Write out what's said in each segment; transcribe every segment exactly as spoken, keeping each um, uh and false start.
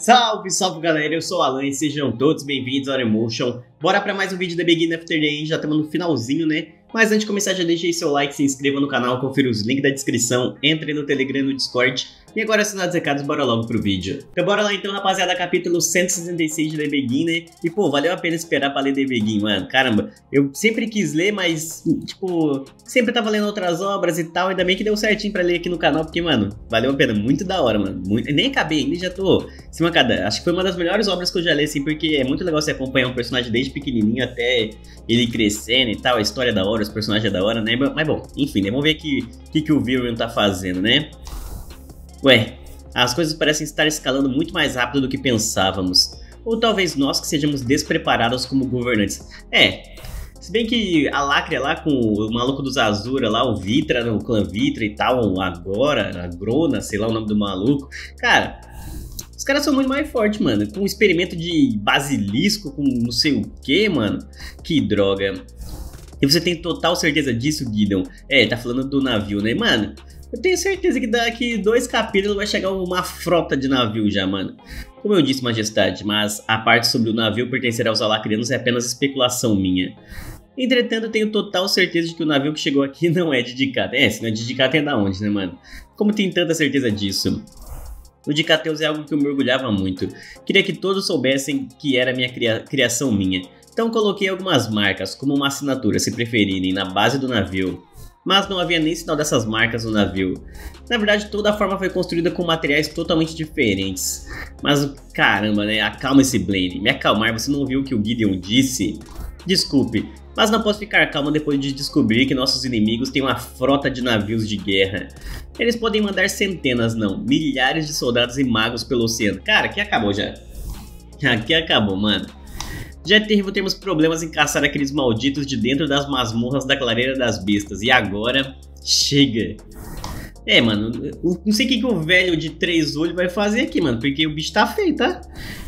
Salve, salve galera, eu sou o Alan e sejam todos bem-vindos ao Emotion. Bora pra mais um vídeo da Begin After Day, já estamos no finalzinho, né? Mas antes de começar já deixa aí seu like, se inscreva no canal, confira os links da descrição, entre no Telegram e no Discord. E agora, assinados os recados, bora logo pro vídeo. Então bora lá então, rapaziada, capítulo cento e sessenta e seis de The Begin, né? E pô, valeu a pena esperar pra ler The Begin, mano. Caramba, eu sempre quis ler, mas, tipo, sempre tava lendo outras obras e tal. Ainda bem que deu certinho pra ler aqui no canal, porque, mano, valeu a pena, muito da hora, mano. Muito... Nem acabei ainda, já tô se mancada. Acho que foi uma das melhores obras que eu já li, assim, porque é muito legal você acompanhar um personagem desde pequenininho até ele crescendo e tal. A história é da hora, os personagens é da hora, né? Mas bom, enfim, né? Vamos ver aqui o que, que o Viren tá fazendo, né? Ué, as coisas parecem estar escalando muito mais rápido do que pensávamos. Ou talvez nós que sejamos despreparados como governantes. É, se bem que a Lacria lá com o maluco dos Azura lá, o Vitra, o clã Vitra e tal, agora, a Grona, sei lá o nome do maluco. Cara, os caras são muito mais fortes, mano. Com um experimento de basilisco, com não sei o que, mano. Que droga. E você tem total certeza disso, Gideon? É, tá falando do navio, né, mano? Eu tenho certeza que daqui dois capítulos vai chegar uma frota de navio já, mano. Como eu disse, majestade, mas a parte sobre o navio pertencer aos Alacrianos é apenas especulação minha. Entretanto, tenho total certeza de que o navio que chegou aqui não é de Dicateus. É, se não é de Dicateus é da onde, né, mano? Como tem tanta certeza disso? O Dicateus é algo que eu me orgulhava muito. Queria que todos soubessem que era minha cria criação minha. Então coloquei algumas marcas, como uma assinatura, se preferirem, na base do navio. Mas não havia nem sinal dessas marcas no navio. Na verdade, toda a forma foi construída com materiais totalmente diferentes. Mas caramba, né? Acalma esse Blaine. Me acalmar, você não ouviu o que o Gideon disse? Desculpe, mas não posso ficar calmo depois de descobrir que nossos inimigos têm uma frota de navios de guerra. Eles podem mandar centenas, não, milhares de soldados e magos pelo oceano. Cara, aqui acabou já. Aqui acabou, mano. Já é terrível termos problemas em caçar aqueles malditos de dentro das masmorras da Clareira das Bestas. E agora, chega. É, mano, não sei o que, que o velho de três olhos vai fazer aqui, mano. Porque o bicho tá feio, tá?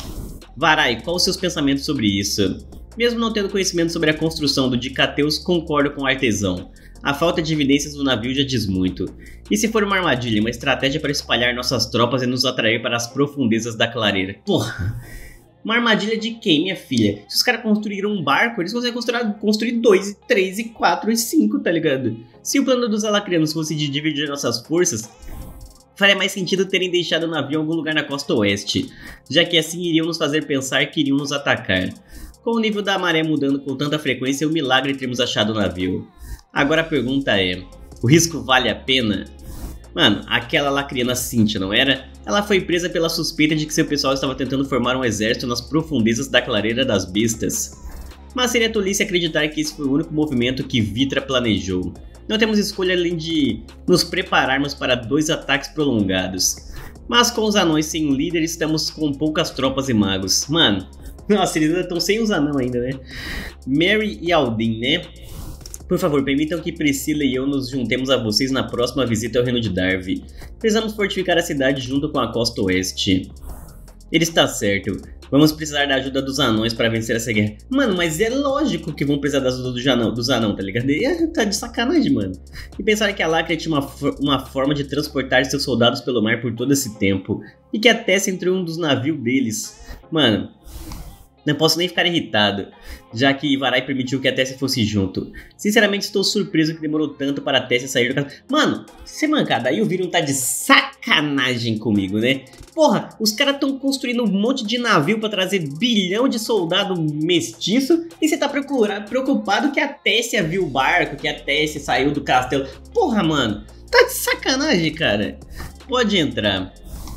Varai, quais os seus pensamentos sobre isso? Mesmo não tendo conhecimento sobre a construção do Dicateus, concordo com o artesão. A falta de evidências do navio já diz muito. E se for uma armadilha, uma estratégia para espalhar nossas tropas e nos atrair para as profundezas da clareira? Porra! Uma armadilha de quem, minha filha? Se os caras construíram um barco, eles conseguem construir, construir dois, três, e quatro, e cinco, tá ligado? Se o plano dos Alacrianos fosse de dividir nossas forças, faria mais sentido terem deixado o navio em algum lugar na costa oeste, já que assim iriam nos fazer pensar que iriam nos atacar. Com o nível da maré mudando com tanta frequência, é um milagre termos achado o navio. Agora a pergunta é, o risco vale a pena? Mano, aquela Lacriana Cynthia, não era? Ela foi presa pela suspeita de que seu pessoal estava tentando formar um exército nas profundezas da Clareira das Bestas. Mas seria tolice acreditar que esse foi o único movimento que Vitra planejou. Não temos escolha além de nos prepararmos para dois ataques prolongados. Mas com os anões sem um líder, estamos com poucas tropas e magos. Mano, nossa, eles ainda estão sem os anãos ainda, né? Mary e Aldin, né? Por favor, permitam que Priscila e eu nos juntemos a vocês na próxima visita ao reino de Darvi. Precisamos fortificar a cidade junto com a costa oeste. Ele está certo. Vamos precisar da ajuda dos anões para vencer essa guerra. Mano, mas é lógico que vão precisar da ajuda do anão, dos anões, tá ligado? E, tá de sacanagem, mano. E pensar que a Lacria tinha uma, uma forma de transportar seus soldados pelo mar por todo esse tempo. E que a Tessia entrou em um dos navios deles. Mano... Não posso nem ficar irritado, já que Varai permitiu que a Tessia fosse junto. Sinceramente estou surpreso que demorou tanto para a Tessia sair do caso. Mano, você mancada, aí o Viren tá de sacanagem comigo, né? Porra, os caras estão construindo um monte de navio para trazer bilhão de soldado mestiço e você tá preocupado que a Tessia viu o barco, que a Tessia saiu do castelo. Porra, mano, tá de sacanagem, cara. Pode entrar.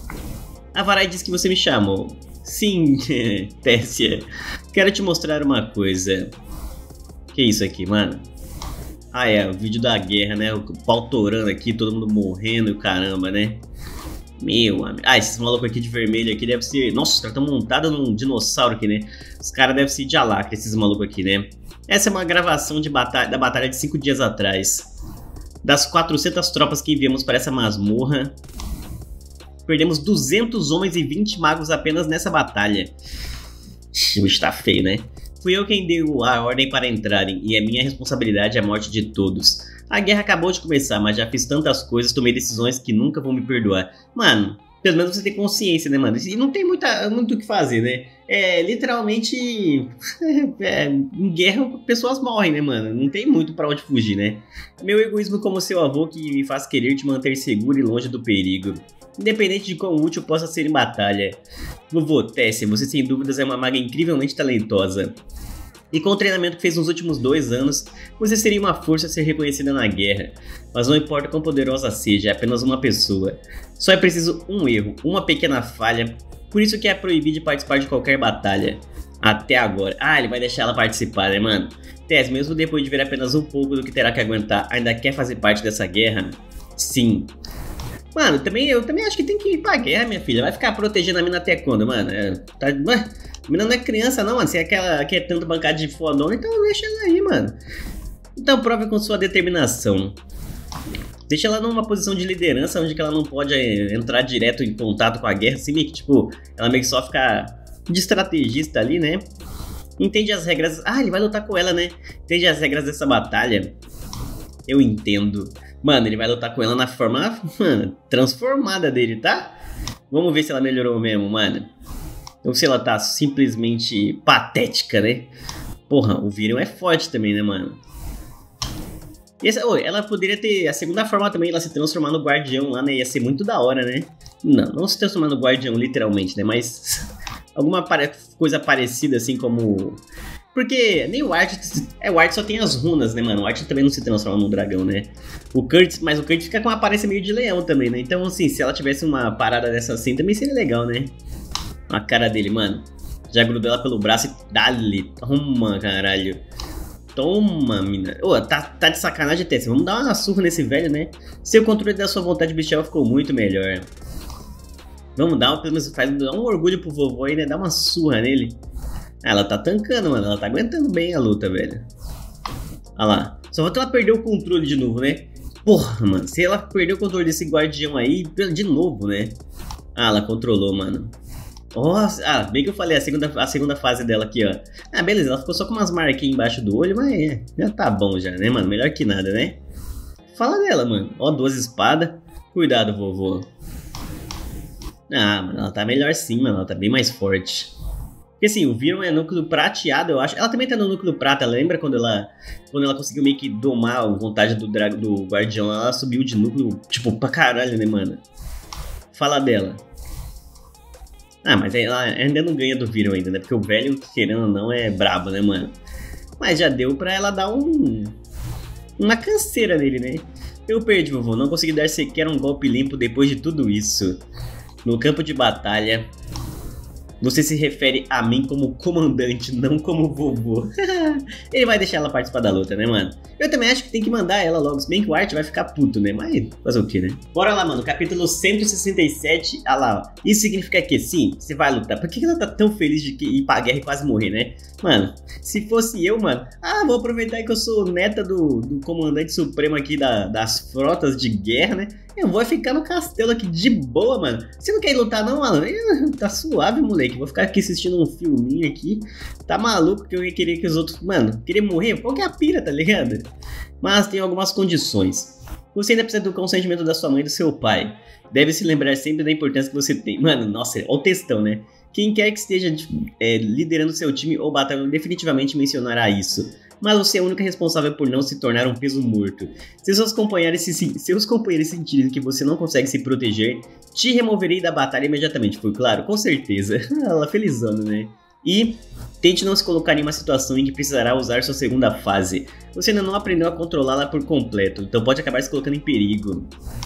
A Varai disse que você me chamou. Sim, Tessia, quero te mostrar uma coisa. Que isso aqui, mano? Ah, é, o vídeo da guerra, né? O pau torando aqui, todo mundo morrendo, caramba, né? Meu amigo. Ah, esses malucos aqui de vermelho aqui deve ser... Nossa, os caras estão montados num dinossauro aqui, né? Os caras devem ser de Alacria, esses malucos aqui, né? Essa é uma gravação de batalha, da batalha de cinco dias atrás. Das quatrocentas tropas que enviamos para essa masmorra, perdemos duzentos homens e vinte magos apenas nessa batalha. O bicho tá feio, né? Fui eu quem deu a ordem para entrarem, e é minha responsabilidade a morte de todos. A guerra acabou de começar, mas já fiz tantas coisas, tomei decisões que nunca vão me perdoar. Mano, Pelo menos você tem consciência, né, mano? E não tem muita, muito o que fazer, né? É, literalmente, é, em guerra pessoas morrem, né, mano? Não tem muito pra onde fugir, né? Meu egoísmo como seu avô que me faz querer te manter seguro e longe do perigo. Independente de quão útil possa ser em batalha. Vovô, Tessia, você sem dúvidas é uma maga incrivelmente talentosa. E com o treinamento que fez nos últimos dois anos, você seria uma força a ser reconhecida na guerra. Mas não importa quão poderosa seja, é apenas uma pessoa. Só é preciso um erro, uma pequena falha. Por isso que é proibido de participar de qualquer batalha. Até agora. Ah, ele vai deixar ela participar, né, mano? Tess, mesmo depois de ver apenas um pouco do que terá que aguentar, ainda quer fazer parte dessa guerra? Sim. Mano, também, eu também acho que tem que ir pra guerra, minha filha. Vai ficar protegendo a mina até quando, mano? É, tá, a mina não é criança, não, mano. Se é aquela que é tanto bancada de fodona, então deixa ela aí, mano. Então prove com sua determinação. Deixa ela numa posição de liderança, onde que ela não pode é, entrar direto em contato com a guerra. Assim, meio que, tipo, ela meio que só fica de estrategista ali, né? Entende as regras... Ah, ele vai lutar com ela, né? Entende as regras dessa batalha? Eu entendo. Mano, ele vai lutar com ela na forma, mano, transformada dele, tá? Vamos ver se ela melhorou mesmo, mano. Ou se ela tá simplesmente patética, né? Porra, o Virion é forte também, né, mano? E essa, oh, ela poderia ter a segunda forma também, ela se transformar no guardião lá, né? Ia ser muito da hora, né? Não, não se transformar no guardião literalmente, né? Mas alguma coisa parecida assim como... Porque nem o Art... É, o Art só tem as runas, né, mano? O Art também não se transforma num dragão, né? O Kurt... Mas o Kurt fica com uma aparência meio de leão também, né? Então, assim, se ela tivesse uma parada dessa assim, também seria legal, né? A cara dele, mano. Já grudou ela pelo braço e dá-lhe. Toma, caralho. Toma, mina. Ô, oh, tá, tá de sacanagem, Tess. Vamos dar uma surra nesse velho, né? Seu controle da sua vontade bestial ficou muito melhor. Vamos dar, pelo menos faz dar um orgulho pro vovô aí, né? Dá uma surra nele. Ela tá tancando, mano. Ela tá aguentando bem a luta, velho. Olha lá. Só falta ela perder o controle de novo, né? Porra, mano. Se ela perder o controle desse guardião aí, de novo, né? Ah, ela controlou, mano. Nossa. Ah, bem que eu falei a segunda, a segunda fase dela aqui, ó. Ah, beleza. Ela ficou só com umas marquinhas embaixo do olho, mas é, já tá bom já, né, mano? Melhor que nada, né? Fala dela, mano. Ó, duas espadas. Cuidado, vovô. Ah, mano. Ela tá melhor sim, mano. Ela tá bem mais forte. Porque assim, o Virion é núcleo prateado, eu acho. Ela também tá no núcleo prata, lembra quando ela quando ela conseguiu meio que domar a vontade do, drag, do guardião? Ela subiu de núcleo, tipo, pra caralho, né, mano? Fala dela. Ah, mas ela ainda não ganha do Virion ainda, né? Porque o velho, querendo ou não, é brabo, né, mano? Mas já deu pra ela dar um... uma canseira nele, né? Eu perdi, vovô. Não consegui dar sequer um golpe limpo depois de tudo isso. No campo de batalha... Você se refere a mim como comandante, não como vovô. Ele vai deixar ela participar da luta, né, mano? Eu também acho que tem que mandar ela logo, se bem que o Art vai ficar puto, né? Mas fazer o que, né? Bora lá, mano. Capítulo cento e sessenta e sete. Ah lá, ó. Isso significa que sim, você vai lutar. Por que ela tá tão feliz de ir pra guerra e quase morrer, né? Mano, se fosse eu, mano... Ah, vou aproveitar que eu sou neta do, do comandante supremo aqui da, das frotas de guerra, né? Eu vou ficar no castelo aqui de boa, mano. Você não quer ir lutar não, mano? Tá suave, moleque. Vou ficar aqui assistindo um filminho aqui. Tá maluco que eu ia querer que os outros... Mano, querer morrer? Qual que é a pira, tá ligado? Mas tem algumas condições. Você ainda precisa do consentimento da sua mãe e do seu pai. Deve se lembrar sempre da importância que você tem. Mano, nossa, olha o textão, né? Quem quer que esteja é, liderando seu time ou batalha definitivamente mencionará isso. Mas você é a única responsável por não se tornar um peso morto. Se seus companheiros, se, seus companheiros sentirem que você não consegue se proteger, te removerei da batalha imediatamente, foi claro? Com certeza. Ela felizando, né? E tente não se colocar em uma situação em que precisará usar sua segunda fase. Você ainda não aprendeu a controlá-la por completo, então pode acabar se colocando em perigo.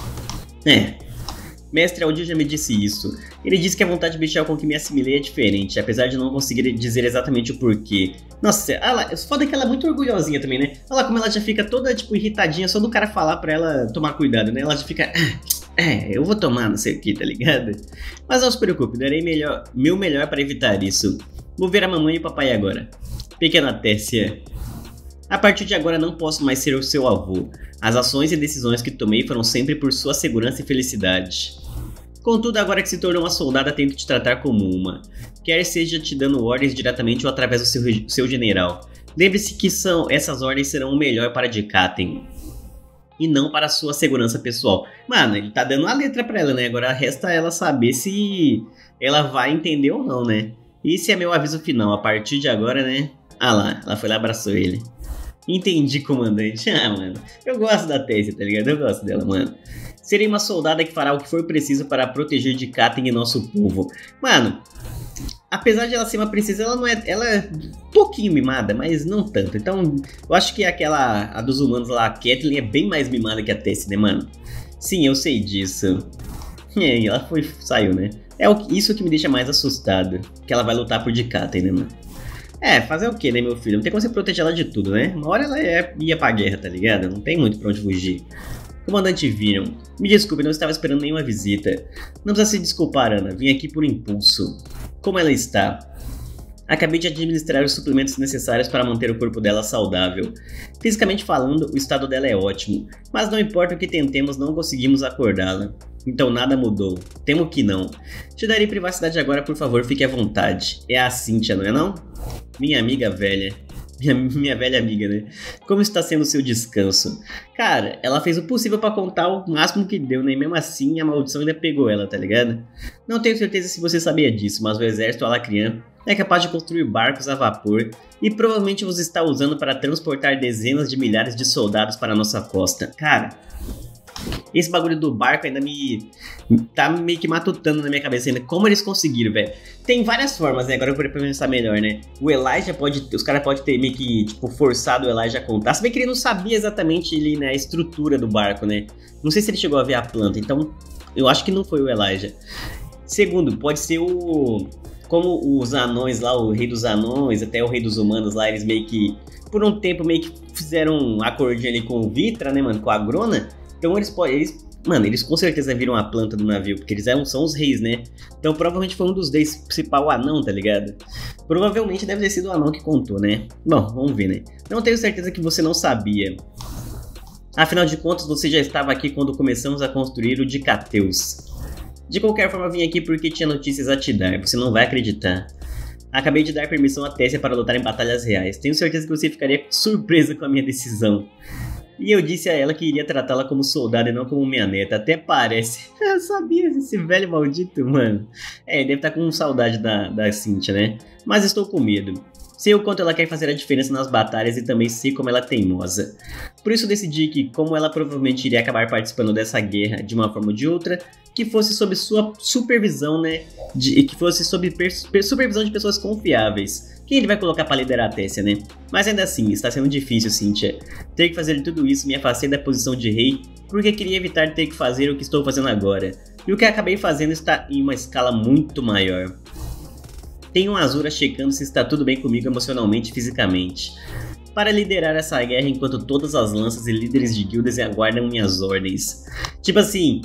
É... Mestre Aldir já me disse isso. Ele disse que a vontade bestial com que me assimilei é diferente, apesar de não conseguir dizer exatamente o porquê. Nossa, ela, o foda é que ela é muito orgulhosinha também, né? Olha lá como ela já fica toda, tipo, irritadinha só do cara falar pra ela tomar cuidado, né? Ela já fica... É, eu vou tomar, não sei o que, tá ligado? Mas não se preocupe, darei melhor, meu melhor para evitar isso. Vou ver a mamãe e o papai agora. Pequena Tessia. A partir de agora não posso mais ser o seu avô. As ações e decisões que tomei foram sempre por sua segurança e felicidade. Contudo, agora que se tornou uma soldada, tenho que te tratar como uma. Quer seja te dando ordens diretamente ou através do seu, seu general. Lembre-se que são, essas ordens serão o melhor para Dekaten. e não para a sua segurança pessoal. Mano, ele tá dando a letra pra ela, né? Agora resta ela saber se ela vai entender ou não, né? Esse é meu aviso final, a partir de agora, né? Ah lá, ela foi lá e abraçou ele. Entendi, comandante. Ah, mano, eu gosto da Tessia, tá ligado? Eu gosto dela, mano. Serei uma soldada que fará o que for preciso para proteger de Katen e nosso povo. Mano, apesar de ela ser uma princesa, ela não é... Ela é um pouquinho mimada, mas não tanto. Então, eu acho que aquela... A dos humanos lá, a Catelyn, é bem mais mimada que a Tessia, né, mano? Sim, eu sei disso. E ela foi... Saiu, né? É o, isso que me deixa mais assustado. Que ela vai lutar por de Katen, né, mano? É, fazer o que, né, meu filho? Não tem como você proteger ela de tudo, né? Uma hora ela ia, ia pra guerra, tá ligado? Não tem muito pra onde fugir. Comandante Viram, me desculpe, não estava esperando nenhuma visita. Não precisa se desculpar, Ana. Vim aqui por impulso. Como ela está? Acabei de administrar os suplementos necessários para manter o corpo dela saudável. Fisicamente falando, o estado dela é ótimo, mas não importa o que tentemos, não conseguimos acordá-la. Então nada mudou. Temo que não. Te darei privacidade agora, por favor, fique à vontade. É a Cynthia, não é não? Minha amiga velha. Minha, minha velha amiga, né? Como está sendo o seu descanso? Cara, ela fez o possível pra contar o máximo que deu, né? E mesmo assim, a maldição ainda pegou ela, tá ligado? Não tenho certeza se você sabia disso, mas o exército Alacrian é capaz de construir barcos a vapor e provavelmente os está usando para transportar dezenas de milhares de soldados para a nossa costa. Cara, esse bagulho do barco ainda me... tá meio que matutando na minha cabeça ainda. Como eles conseguiram, velho? Tem várias formas, né? Agora eu vou pensar melhor, né? O Elijah pode... Os caras podem ter meio que, tipo, forçado o Elijah a contar. Se bem que ele não sabia exatamente ali, né, a estrutura do barco, né? Não sei se ele chegou a ver a planta. Então, eu acho que não foi o Elijah. Segundo, pode ser o... Como os anões lá, o rei dos anões, até o rei dos humanos lá, eles meio que... Por um tempo meio que fizeram um acordinho ali com o Vitra, né, mano? Com a Grona. Então eles podem... Eles, mano, eles com certeza viram a planta do navio, porque eles eram, são os reis, né? Então provavelmente foi um dos reis principal, o anão, tá ligado? Provavelmente deve ter sido o anão que contou, né? Bom, vamos ver, né? Não tenho certeza que você não sabia. Afinal de contas, você já estava aqui quando começamos a construir o de Cateus. De qualquer forma, vim aqui porque tinha notícias a te dar, você não vai acreditar. Acabei de dar permissão a Tessia para lutar em batalhas reais. Tenho certeza que você ficaria surpresa com a minha decisão. E eu disse a ela que iria tratá-la como soldado e não como minha neta. Até parece. Eu sabia esse velho maldito, mano. É, deve estar com saudade da, da Cynthia, né? Mas estou com medo. Sei o quanto ela quer fazer a diferença nas batalhas e também sei como ela é teimosa. Por isso decidi que, como ela provavelmente iria acabar participando dessa guerra de uma forma ou de outra, que fosse sob sua supervisão, né? De, que fosse sob per, per, supervisão de pessoas confiáveis. Quem ele vai colocar pra liderar a Tessia, né? Mas ainda assim, está sendo difícil, Cynthia. Ter que fazer tudo isso, me afastei da posição de rei, porque queria evitar ter que fazer o que estou fazendo agora. E o que acabei fazendo está em uma escala muito maior. Tenho um Azura checando se está tudo bem comigo emocionalmente e fisicamente. Para liderar essa guerra enquanto todas as lanças e líderes de guildas aguardam minhas ordens. Tipo assim,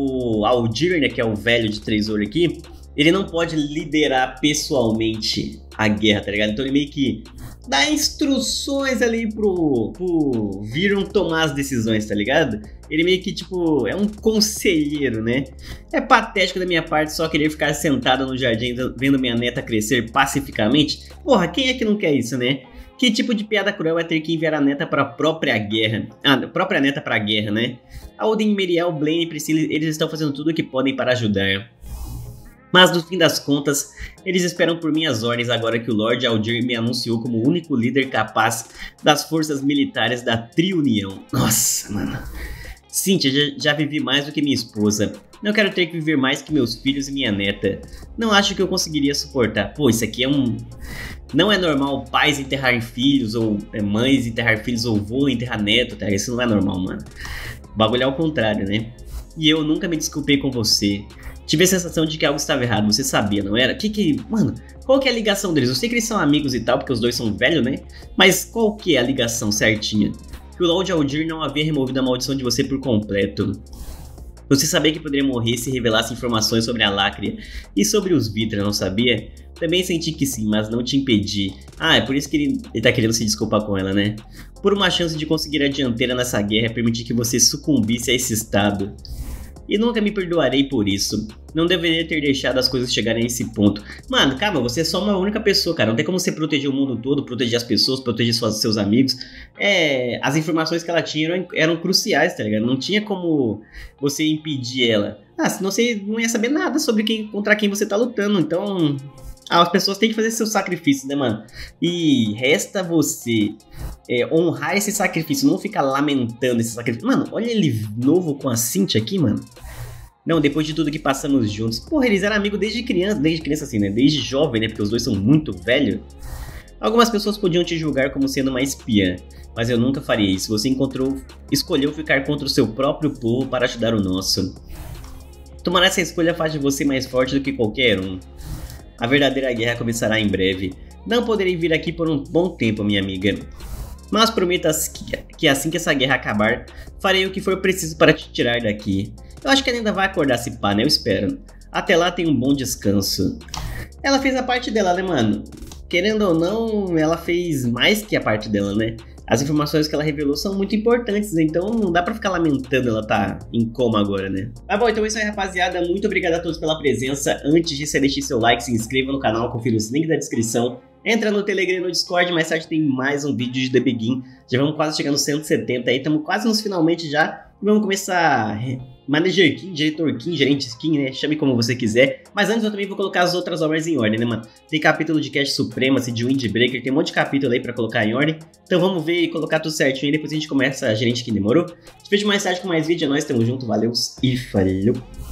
o Aldir, né, que é o velho de três olhos aqui, ele não pode liderar pessoalmente a guerra, tá ligado? Então ele meio que dá instruções ali pro, pro Viram tomar as decisões, tá ligado? Ele meio que, tipo, é um conselheiro, né? É patético da minha parte só querer ficar sentado no jardim vendo minha neta crescer pacificamente. Porra, quem é que não quer isso, né? Que tipo de piada cruel é ter que enviar a neta para a própria guerra? Ah, a própria neta para a guerra, né? Alden, Meriel, Blaine e Priscilla, eles estão fazendo tudo o que podem para ajudar. Mas no fim das contas, eles esperam por minhas ordens agora que o Lord Aldir me anunciou como o único líder capaz das forças militares da Tri-União. Nossa, mano. Cynthia, já, já vivi mais do que minha esposa. Não quero ter que viver mais que meus filhos e minha neta. Não acho que eu conseguiria suportar. Pô, isso aqui é um... Não é normal pais enterrar filhos, ou é, mães enterrar filhos, ou vô enterrar neto, tá? Isso não é normal, mano. O bagulho é ao contrário, né? E eu nunca me desculpei com você. Tive a sensação de que algo estava errado, você sabia, não era? Que que... Mano, qual que é a ligação deles? Eu sei que eles são amigos e tal, porque os dois são velhos, né? Mas qual que é a ligação certinha? Que o Lord Aldir não havia removido a maldição de você por completo. Você sabia que poderia morrer se revelasse informações sobre a Lacria e sobre os Vitra, não sabia? Também senti que sim, mas não te impedi. Ah, é por isso que ele, ele tá querendo se desculpar com ela, né? Por uma chance de conseguir a dianteira nessa guerra, permitir que você sucumbisse a esse estado. e nunca me perdoarei por isso. Não deveria ter deixado as coisas chegarem a esse ponto. Mano, calma, você é só uma única pessoa, cara. Não tem como você proteger o mundo todo, proteger as pessoas, proteger suas, seus amigos. É, as informações que ela tinha eram, eram cruciais, tá ligado? Não tinha como você impedir ela. Ah, senão você não ia saber nada sobre quem, contra quem você tá lutando. Então, as pessoas têm que fazer seus sacrifícios, né, mano? E resta você é, honrar esse sacrifício, não ficar lamentando esse sacrifício. Mano, olha ele novo com a Cynthia aqui, mano. Não, depois de tudo que passamos juntos. Porra, eles eram amigos desde criança, desde criança assim, né? Desde jovem, né? Porque os dois são muito velhos. Algumas pessoas podiam te julgar como sendo uma espiã, mas eu nunca faria isso. Você encontrou, escolheu ficar contra o seu próprio povo para ajudar o nosso. Tomar essa escolha faz de você mais forte do que qualquer um. A verdadeira guerra começará em breve. Não poderei vir aqui por um bom tempo, minha amiga. Mas prometa que assim que essa guerra acabar, farei o que for preciso para te tirar daqui. Eu acho que ela ainda vai acordar se pá, né? Eu espero. Até lá, tenha um bom descanso. Ela fez a parte dela, né, mano? Querendo ou não, ela fez mais que a parte dela, né? As informações que ela revelou são muito importantes, então não dá pra ficar lamentando ela tá em coma agora, né? Mas bom, então é isso aí, rapaziada. Muito obrigado a todos pela presença. Antes de você deixar seu like, se inscreva no canal, confira os links da descrição. Entra no Telegram e no Discord, mais tarde tem mais um vídeo de The Begin. Já vamos quase chegando nos cento e setenta aí, estamos quase nos finalmente já. E vamos começar Manager King, Diretor King, Gerente King, né? Chame como você quiser. Mas antes eu também vou colocar as outras obras em ordem, né, mano? Tem capítulo de Cash Supremacy, de Windbreaker, tem um monte de capítulo aí pra colocar em ordem. Então vamos ver e colocar tudo certinho e depois a gente começa a Gerente King, demorou? Te vejo mais tarde com mais vídeo, é nóis, tamo junto, valeu e falou!